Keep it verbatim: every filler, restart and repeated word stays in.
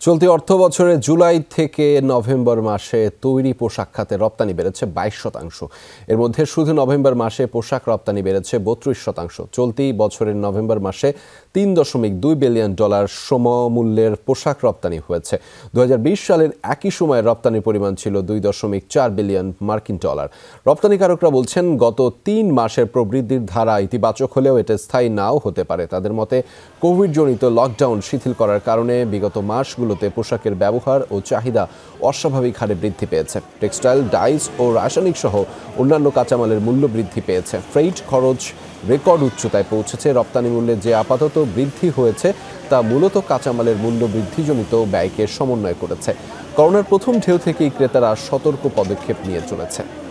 চলতি অর্থ বছরে জুলাই থেকে নভেম্বর মাসে তৈরি পোশাক খাতে রপ্তানি বেড়েছে বাইশ শতাংশ। এর মধ্যে শুধু নভেম্বর মাসে পোশাক রপ্তানি বেড়েছে বত্রিশ শতাংশ। চলতি বছরের নভেম্বর মাসে তিন দশমিক দুই বিলিয়ন ডলার সমমূল্যের পোশাক রপ্তানি হয়েছে। দু হাজার বিশ সালের একই সময়ে রপ্তানির পরিমাণ ছিল দুই দশমিক চার বিলিয়ন মার্কিন ডলার। রপ্তানিকারকরা বলছেন, গত তিন মাসের প্রবৃদ্ধির ধারা ইতিবাচক হলেও এটা স্থায়ী নাও হতে পারে। তাদের মতে, কোভিডজনিত লকডাউন শিথিল করার কারণে বিগত মাসগুলোতে পোশাকের ব্যবহার ও চাহিদা অস্বাভাবিক হারে বৃদ্ধি পেয়েছে। টেক্সটাইল, ডাইস ও রাসায়নিক সহ অন্যান্য কাঁচামালের মূল্য বৃদ্ধি পেয়েছে। ফ্রেইট খরচ রেকর্ড উচ্চতায় পৌঁছেছে। রপ্তানি মূল্যে যে আপাতত বৃদ্ধি হয়েছে তা মূলত কাঁচামালের মূল্য বৃদ্ধিজনিত ব্যয়কে সমন্বয় করেছে। করোনার প্রথম ঢেউ থেকেই ক্রেতারা সতর্ক পদক্ষেপ নিয়ে চলেছে।